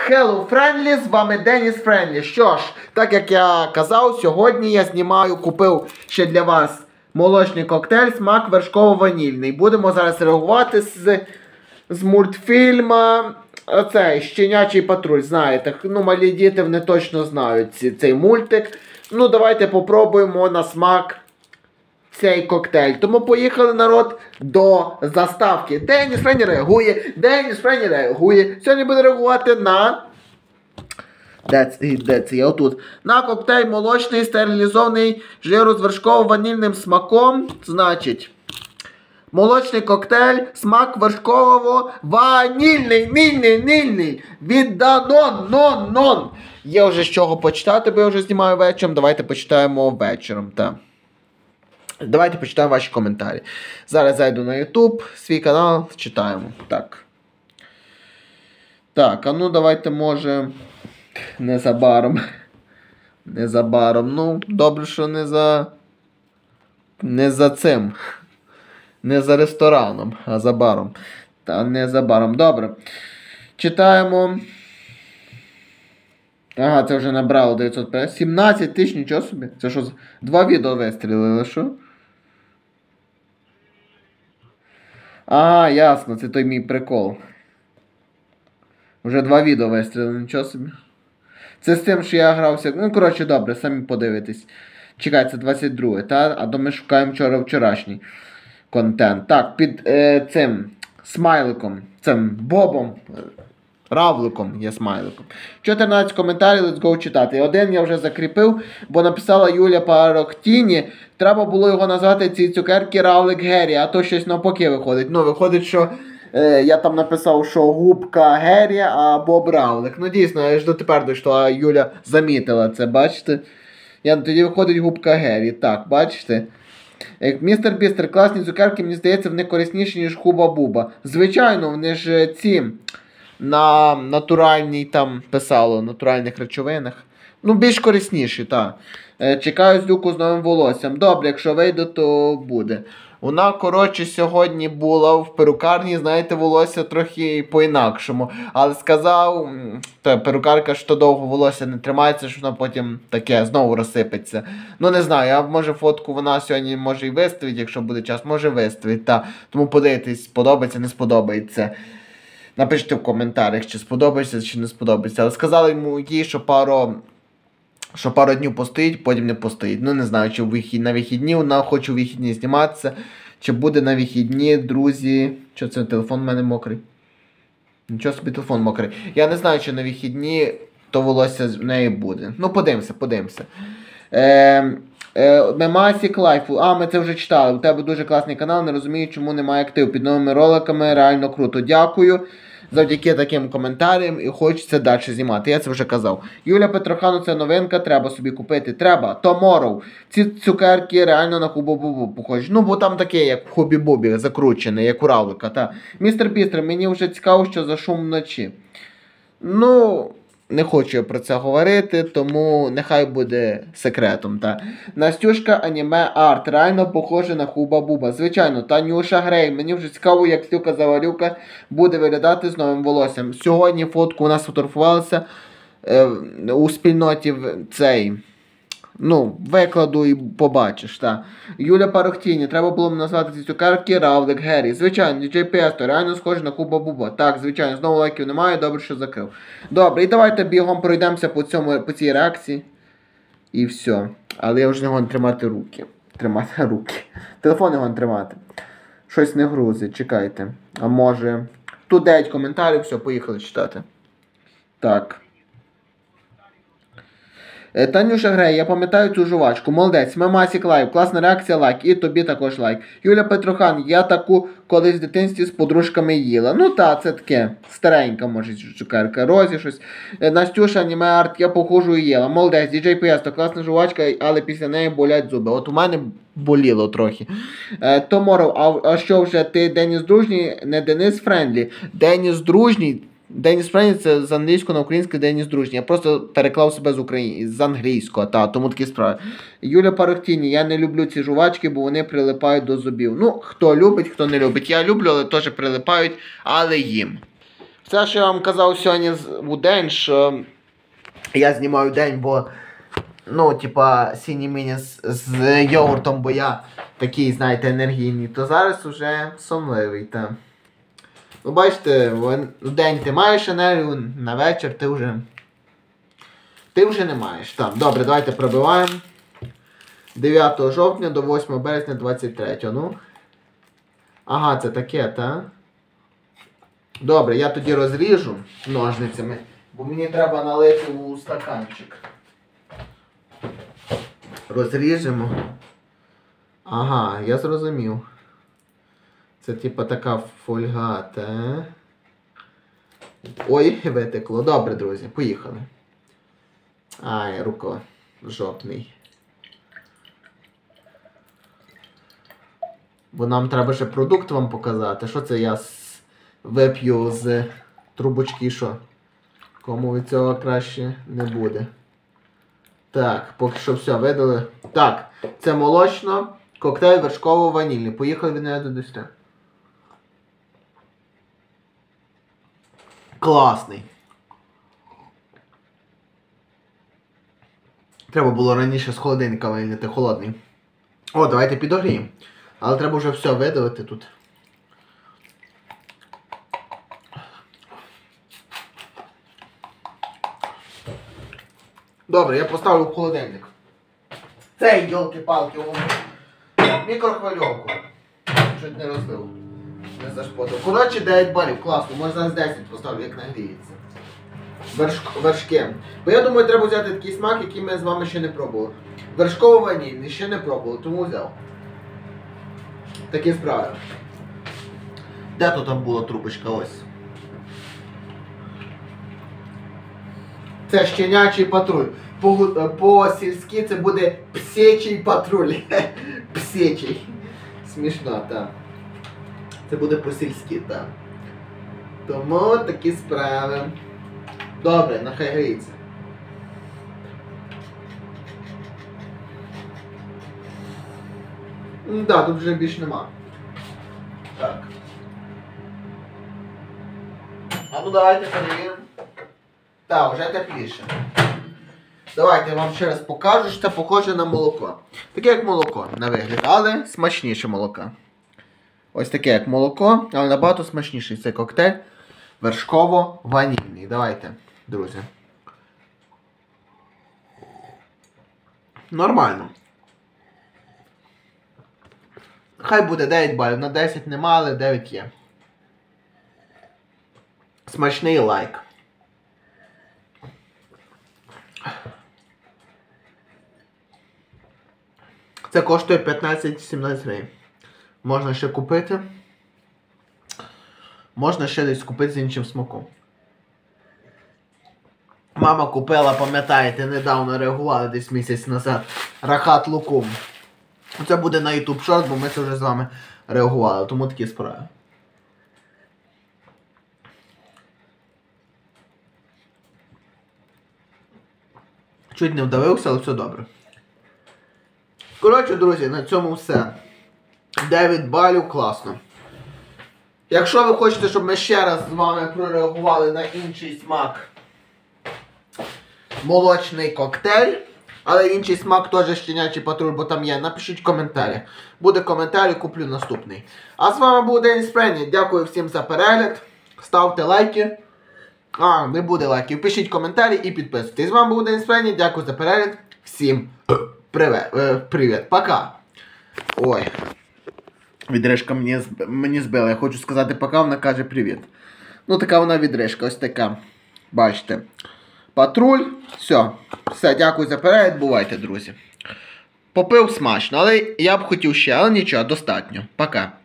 Hello Friendly, з вами Деніс Френдлі. Що ж, так як я казав, сьогодні я купив ще для вас молочний коктейль смак вершково-ванільний. Будемо зараз реагувати з мультфільму оцей Щенячий патруль. Знаєте, ну малі діти вони точно знають цей мультик. Ну давайте попробуємо на смак цей коктейль. Тому поїхали, народ, до заставки. Деніс Френдлі реагує. Деніс Френдлі реагує. Сьогодні буде реагувати на... Де це я? Отут. На коктейль молочний, стерилізований жиру з вершково-ванільним смаком. Значить, молочний коктейль, смак вершково-ванільний, нільний, від Данон. Є вже з чого почитати, бо я вже знімаю вечором. Давайте почитаємо вечором, так. Давайте почитаємо ваші коментарі. Зараз зайду на YouTube, свій канал, читаємо. Так. Так, а ну давайте, може, незабаром. Ну, добре, що не за цим. Не за рестораном, а за баром. Та не за баром. Добре. Читаємо. Ага, це вже набрало 950. 17 тисяч, нічого собі. Це що, 2 відео вистрілили, що? А, ясно, це той мій прикол. Вже 2 відео вистрілили, нічого собі. Це з тим, що я грався. Ну, коротше, добре, самі подивитесь. Чекай, це 22, та? А то ми шукаємо вчорашній контент. Так, під цим смайликом, цим Бобом, Равликом є смайликом. 14 коментарів, let's go читати. Один я вже закріпив, бо написала Юля Парохтіні. Треба було його назвати ці цукерки Равлик Геррі, а то щось навпаки виходить. Ну, виходить, що я там написав, що губка Геррі, а Боб Равлик. Ну, дійсно, я ж дотепер дійшло, а Юля замітила це, бачите? Тоді виходить губка Геррі. Так, бачите? Містер Бістер, класні цукерки, мені здається, вони корисніші, ніж Хуба-Буба. Звичайно, вони ж ці... На натуральній там писало, натуральних речовинах. Ну, більш корисніші, так. Чекаю Злюку з новим волоссям. Добре, якщо вийде, то буде. Вона, коротше, сьогодні була в перукарні, знаєте, волосся трохи по-інакшому. Але сказав, перукарка, що довго волосся не тримається, що воно потім таке знову розсипеться. Ну, не знаю, а може фотку вона сьогодні може і виставить, якщо буде час, може виставить, так. Тому подивитись, сподобається, не сподобається. Напишіть в коментарях, чи сподобається, чи не сподобається. Але сказали йому їй, що пару днів постоїть, потім не постоїть. Ну, не знаю, чи на вихідні вона хоче у вихідні зніматися, чи буде на вихідні, друзі. Що це, телефон в мене мокрий? Нічого собі, телефон мокрий. Я не знаю, чи на вихідні то волосся в неї буде. Ну, подивимося. Мемасік Лайфу. А, ми це вже читали. У тебе дуже класний канал, не розумію, чому немає активу. Під новими роликами реально круто. Дякую. Завдяки таким коментарям і хочеться далі знімати. Я це вже казав. Юля Петрохану, це новинка, треба собі купити. Треба. Tomorrow. Ці цукерки реально на Хубу-Бубу похожі. Ну, бо там таке, як в Хубі-Бубі, закручене, як у Равлика. Та. Містер Бістер, мені вже цікаво, що за шум вночі. Ну... Не хочу я про це говорити, тому нехай буде секретом. Та. Настюшка аніме арт. Реально похоже на Хуба-Буба. Звичайно, Танюша Грей. Мені вже цікаво, як Слюка Заварюка буде виглядати з новим волоссям. Сьогодні фотку у нас фотографувалася у спільноті цей. Ну, викладу і побачиш, так. Юля Парохтіні, треба було б назвати ці цукерки Равлик Геррі. Звичайно, DJ Песто, реально схоже на Хуба-Буба. Так, звичайно, знову лайків немає, добре, що закрив. Добре, і давайте бігом пройдемося по цій реакції. І все. Але я вже не можу тримати руки. Телефон не можу тримати. Щось не грузить, чекайте. А може... Тут 9 коментарів, все, поїхали читати. Так. Танюша Грей, я пам'ятаю цю жувачку. Молодець, Мемасік Лайв, класна реакція, лайк. І тобі також лайк. Юля Петрохан, я таку колись в дитинстві з подружками їла. Ну та, це таке, старенька, може, цукерка. Розі щось. Настюша, аніме арт, я похожу і їла. Молодець, DJ П'єсто, класна жувачка, але після неї болять зуби. От у мене боліло трохи. Tomorrow, а що вже ти Деніс Дружній, не Денис Френдлі. Деніс Дружній. Деніс Френдлі – це з англійського на українське Деніс Дружній. Я просто переклав себе з англійського, тому такі справи. Юля Парохтіні, я не люблю ці жувачки, бо вони прилипають до зубів. Ну, хто любить, хто не любить. Я люблю, але теж прилипають, але їм. Все, що я вам казав сьогодні у день, що я знімаю день, бо, ну, типа, сіні-міні з йогуртом, бо я такий, знаєте, енергійний, то зараз уже сонливий, та. Ну, бачите, в день ти маєш енергію, на вечір ти вже не маєш. Там, добре, давайте пробиваємо. 9 жовтня до 8 березня 23. Ну. Ага, це таке, та? Добре, я тоді розріжу ножницями, бо мені треба налити у стаканчик. Розріжемо. Ага, я зрозумів. Це типа така фольга, та? Ой, витекло. Добре, друзі, поїхали. Ай, руко жопний. Бо нам треба ще продукт вам показати. Що це я вип'ю з трубочки, що? Кому від цього краще не буде. Так, поки що все, видали. Так, це молочно, коктейль вершково-ванільний. Поїхали від неї до 10. Класний. Треба було раніше з холодильника вийняти, холодний. О, давайте підогріємо. Але треба вже все видавити тут. Добре, я поставлю в холодильник. Цей, йолки-палки, у мікрохвильовку. Чуть не розбив. Не зашпотив. Коротше, 9 балів, класно. Може зараз 10 поставлю, як нагріється. Вершки. Бо я думаю, треба взяти такий смак, який ми з вами ще не пробували. Вершково-ванільний, ще не пробували, тому взяв. Такі справи. Де то там була трубочка? Ось. Це щенячий патруль. По-сільськи це буде псячий патруль. Псячий. Смішно, так. Це буде по-сільськи, так. Тому такі справи. Добре, нехай гріється. Так, тут вже більш нема. Так. А ну давайте перевіримо. Так, вже тепліше. Давайте я вам ще раз покажу, що це похоже на молоко. Таке як молоко на вигляд, але смачніше молока. Ось таке як молоко, але набагато смачніший цей коктейль. Вершково-ванільний. Давайте, друзі. Нормально. Хай буде 9 балів. На 10 нема, але 9 є. Смачний лайк. Це коштує 15-17 гривень. Можна ще купити. Можна ще десь купити з іншим смаком. Мама купила, пам'ятаєте, недавно реагували десь місяць назад. Рахат лукум. Це буде на YouTube Short, бо ми це вже з вами реагували. Тому такі справи. Чуть не вдавився, але все добре. Коротше, друзі, на цьому все. 9 балів, класно. Якщо ви хочете, щоб ми ще раз з вами прореагували на інший смак, молочний коктейль, але інший смак теж щенячий патруль, бо там є, напишіть в коментарі. Буде коментар, куплю наступний. А з вами був Денис Френні. Дякую всім за перегляд. Ставте лайки. Не буде лайків. Пишіть коментарі і підписуйтесь. З вами був Денис Френні. Дякую за перегляд. Всім привіт. Пока. Ой. Відрижка мені збила. Я хочу сказати пока, вона каже привіт. Ну така вона відрижка, ось така. Бачите. Патруль. Все, дякую за перегляд. Бувайте, друзі. Попив смачно, але я б хотів ще, але нічого, достатньо. Пока.